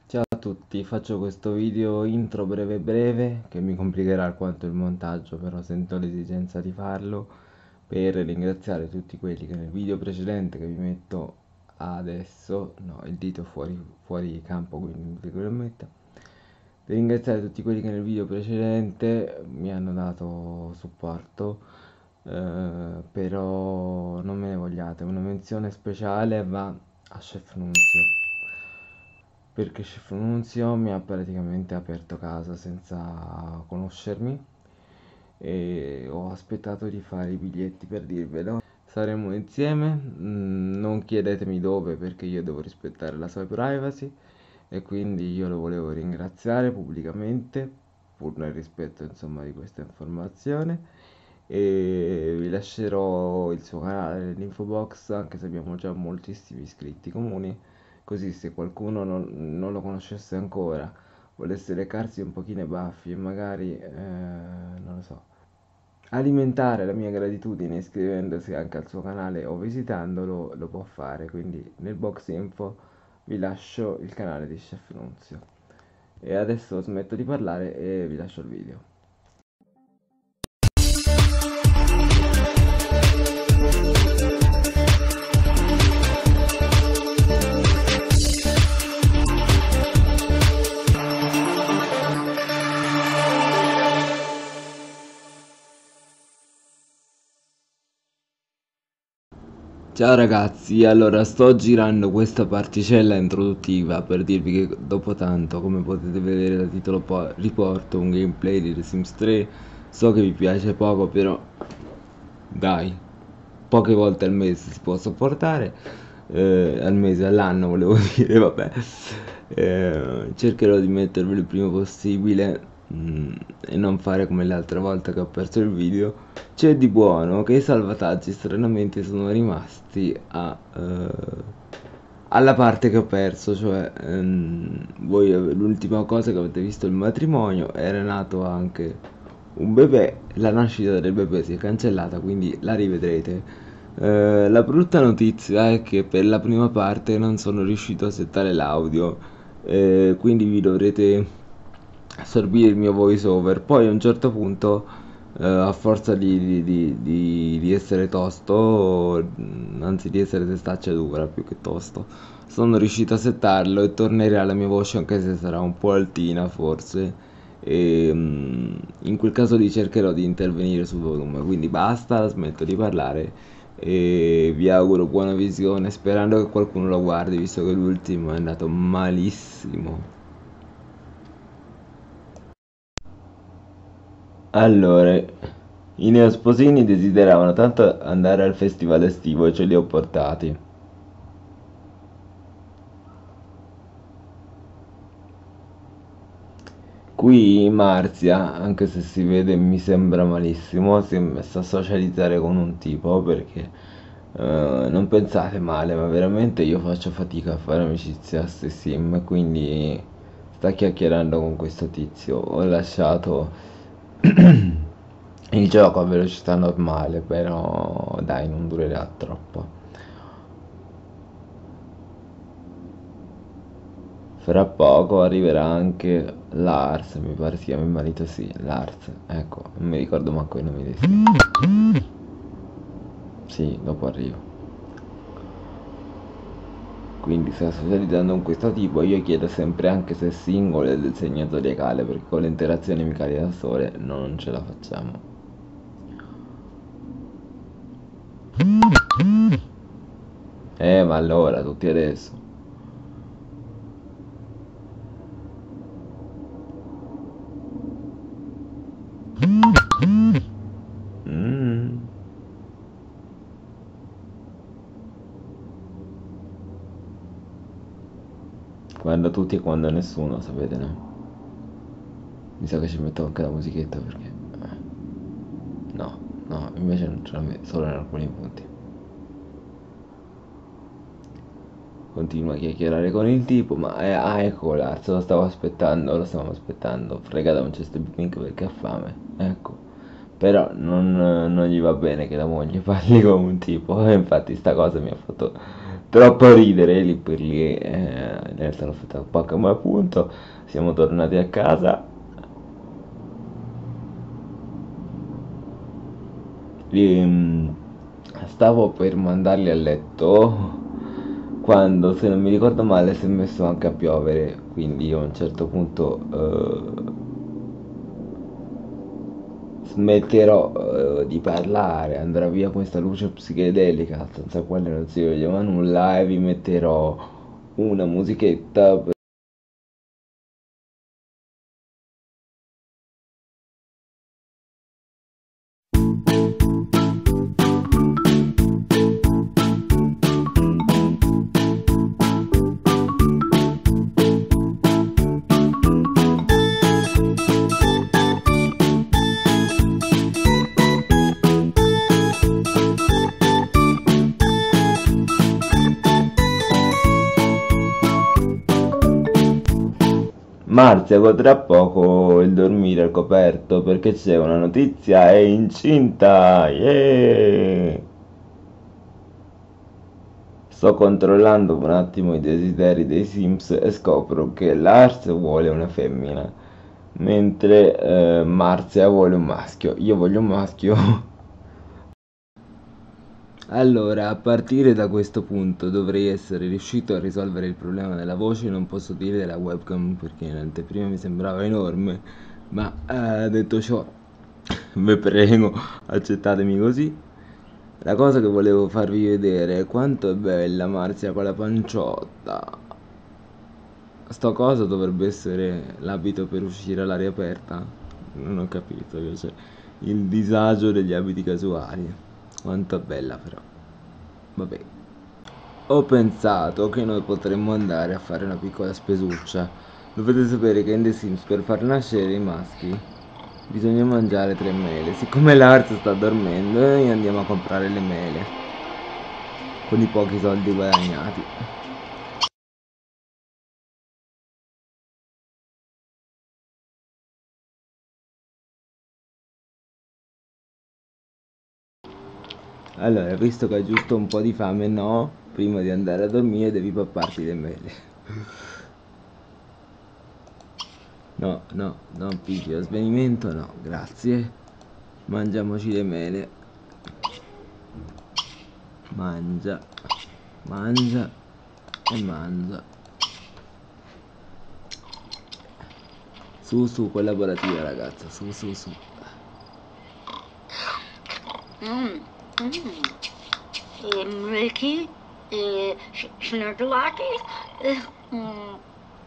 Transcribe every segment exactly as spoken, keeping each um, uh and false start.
Ciao a tutti, faccio questo video intro breve breve che mi complicherà alquanto il montaggio, però sento l'esigenza di farlo per ringraziare tutti quelli che nel video precedente che vi metto adesso, no, il dito è fuori, fuori campo, quindi non dico che lo metta, per ringraziare tutti quelli che nel video precedente mi hanno dato supporto, eh, però non me ne vogliate, una menzione speciale va a Chef Nunzio perché Chef Nunzio mi ha praticamente aperto casa senza conoscermi e ho aspettato di fare i biglietti per dirvelo. Saremo insieme, mm, non chiedetemi dove perché io devo rispettare la sua privacy e quindi io lo volevo ringraziare pubblicamente, pur nel rispetto insomma di questa informazione, e vi lascerò il suo canale nell'info box anche se abbiamo già moltissimi iscritti comuni, così se qualcuno non, non lo conoscesse ancora, volesse recarsi un pochino i baffi e magari, eh, non lo so, alimentare la mia gratitudine iscrivendosi anche al suo canale o visitandolo, lo può fare. Quindi nel box info vi lascio il canale di Chef Nunzio. E adesso smetto di parlare e vi lascio il video. Ciao ragazzi, allora sto girando questa particella introduttiva per dirvi che dopo tanto, come potete vedere dal titolo, po- riporto un gameplay di The Sims tre. So che vi piace poco, però dai, poche volte al mese si può sopportare, eh, al mese, all'anno volevo dire, vabbè. Eh, cercherò di mettervelo il prima possibile, mm, e non fare come l'altra volta che ho perso il video. C'è di buono che i salvataggi stranamente sono rimasti a, eh, alla parte che ho perso, cioè ehm, voi l'ultima cosa che avete visto, il matrimonio, era nato anche un bebè, la nascita del bebè si è cancellata, quindi la rivedrete. Eh, la brutta notizia è che per la prima parte non sono riuscito a settare l'audio, eh, quindi vi dovrete assorbire il mio voice over. Poi a un certo punto, eh, a forza di, di- di- di- di essere tosto, mm, anzi di essere testaccia dura più che tosto, sono riuscito a settarlo e tornerà la mia voce anche se sarà un po' altina forse. E mm, in quel caso lì cercherò di intervenire sul volume, quindi basta, smetto di parlare e vi auguro buona visione sperando che qualcuno lo guardi visto che l'ultimo è andato malissimo. Allora, i neosposini desideravano tanto andare al festival estivo e ce li ho portati. Qui Marzia, anche se si vede mi sembra malissimo, si è messa a socializzare con un tipo perché, eh, non pensate male, ma veramente io faccio fatica a fare amicizia a ste sim, quindi sta chiacchierando con questo tizio. Ho lasciato il gioco a velocità normale, però dai, non durerà troppo. Fra poco arriverà anche Lars, mi pare si chiama il marito, sì, Lars, ecco, non mi ricordo manco i nomi dei sì. Sì, dopo arrivo. Quindi sta socializzando con questo tipo, io chiedo sempre anche se è single e del segno zodiacale, perché con le interazioni amicali da sole non ce la facciamo. Eh, ma allora, tutti adesso. Mm. Quando tutti e quando nessuno, sapete, no? Mi sa che ci metto anche la musichetta perché... eh, no, no, invece non ce la metto, solo in alcuni punti. Continua a chiacchierare con il tipo, ma eh, ah, ecco Lars, lo stavo aspettando, lo stavamo aspettando. Frega da un cesto di pink perché ha fame, ecco. Però non, non gli va bene che la moglie parli con un tipo, e infatti sta cosa mi ha fatto troppo ridere lì per lì, eh, in realtà l'ho fatta un po' come appunto, siamo tornati a casa e mm, stavo per mandarli a letto quando, se non mi ricordo male, si è messo anche a piovere, quindi io a un certo punto eh, smetterò eh, di parlare, andrà via questa luce psichedelica senza quale non si vedeva nulla e vi metterò una musichetta. Marzia godrà poco il dormire al coperto perché c'è una notizia, è incinta! Yeah! Sto controllando un attimo i desideri dei Sims e scopro che Lars vuole una femmina, mentre eh, Marzia vuole un maschio. Io voglio un maschio. Allora, a partire da questo punto dovrei essere riuscito a risolvere il problema della voce, non posso dire della webcam perché in anteprima mi sembrava enorme, ma eh, detto ciò, vi prego, accettatemi così. La cosa che volevo farvi vedere è quanto è bella Marzia con la panciotta. Sto coso dovrebbe essere l'abito per uscire all'aria aperta? Non ho capito, che c'è il disagio degli abiti casuali. Quanto è bella però. Vabbè. Ho pensato che noi potremmo andare a fare una piccola spesuccia. Dovete sapere che in The Sims per far nascere i maschi bisogna mangiare tre mele. Siccome Lars sta dormendo, noi andiamo a comprare le mele con i pochi soldi guadagnati. Allora, visto che hai giusto un po' di fame, no, prima di andare a dormire devi papparti le mele. No, no, non pigli lo svenimento, no, grazie. Mangiamoci le mele. Mangia, mangia e mangia. Su, su, collaborativa ragazza, su, su, su. Mm, mm. Enrique, eh, Schnurdelaki, eh, mm.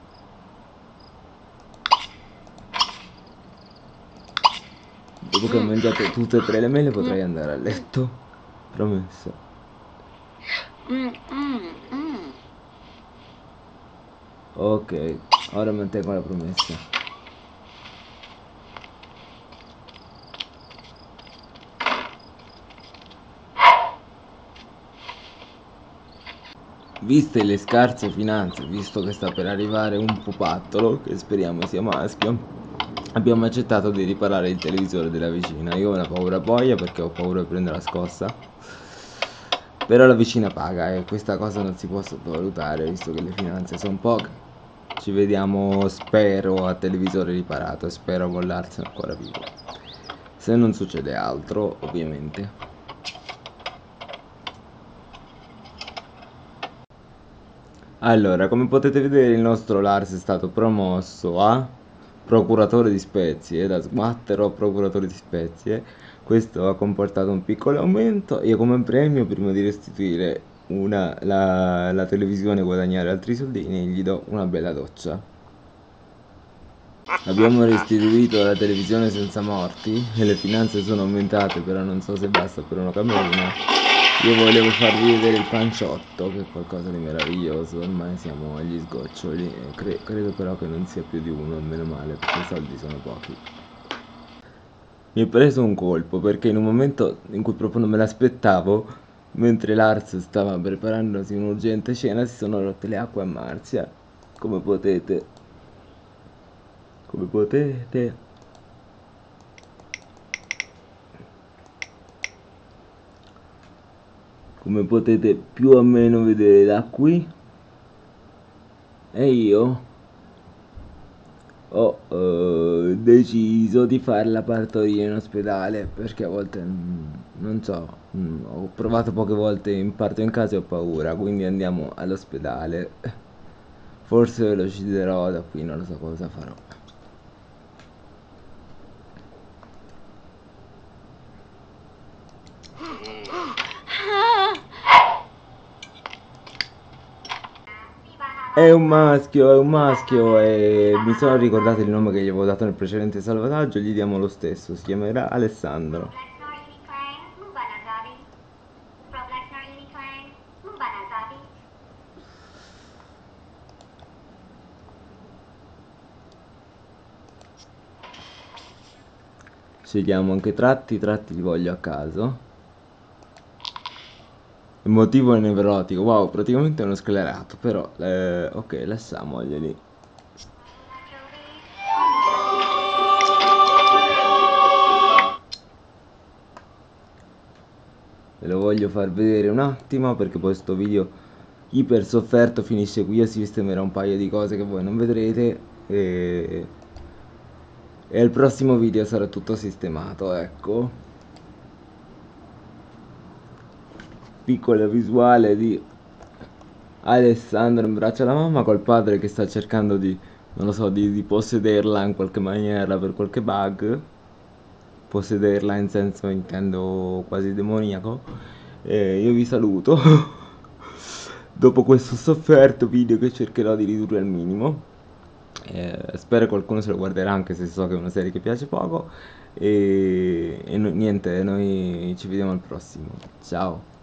Dopo che ho mangiato tutte e tre le mele potrei andare a letto. Promesso. Mm, mm, mm. Ok, ora mantengo la promessa. Viste le scarse finanze, visto che sta per arrivare un pupattolo, che speriamo sia maschio, abbiamo accettato di riparare il televisore della vicina. Io ho una paura boia perché ho paura di prendere la scossa. Però la vicina paga e questa cosa non si può sottovalutare, visto che le finanze sono poche. Ci vediamo, spero, a televisore riparato e spero con Lars ancora vivo. Se non succede altro, ovviamente. Allora, come potete vedere il nostro Lars è stato promosso a procuratore di spezie, da sguattero a procuratore di spezie. Questo ha comportato un piccolo aumento. Io come premio, prima di restituire una, la, la televisione e guadagnare altri soldini, gli do una bella doccia. Abbiamo restituito la televisione senza morti e le finanze sono aumentate, però non so se basta per una camerina. Io volevo farvi vedere il panciotto, che è qualcosa di meraviglioso, ormai siamo agli sgoccioli, e cre credo però che non sia più di uno, meno male, perché i soldi sono pochi. Mi è preso un colpo, perché in un momento in cui proprio non me l'aspettavo, mentre Lars stava preparandosi un'urgente cena, si sono rotte le acque a Marzia, come potete. Come potete. come potete più o meno vedere da qui. E io ho eh, deciso di fare la partoria in ospedale perché a volte mm, non so, mm, ho provato poche volte in parto in casa e ho paura, quindi andiamo all'ospedale. Forse ve lo deciderò da qui, non lo so cosa farò. È un maschio, è un maschio e mi sono ricordato il nome che gli avevo dato nel precedente salvataggio, gli diamo lo stesso, si chiamerà Alessandro. Scegliamo anche tratti, i tratti li voglio a caso. Il motivo è nevrotico, wow, praticamente è uno sclerato, però, eh, ok, lasciamoglieli. Ve lo voglio far vedere un attimo perché poi sto video iper sofferto finisce qui e si sistemerà un paio di cose che voi non vedrete e, e il prossimo video sarà tutto sistemato, ecco. Piccola visuale di Alessandro in braccio alla mamma col padre che sta cercando di, non lo so, di, di possederla in qualche maniera per qualche bug. Possederla in senso intendo quasi demoniaco. E io vi saluto dopo questo sofferto video che cercherò di ridurre al minimo. Eh, spero qualcuno se lo guarderà anche se so che è una serie che piace poco e, e no, niente, noi ci vediamo al prossimo, ciao.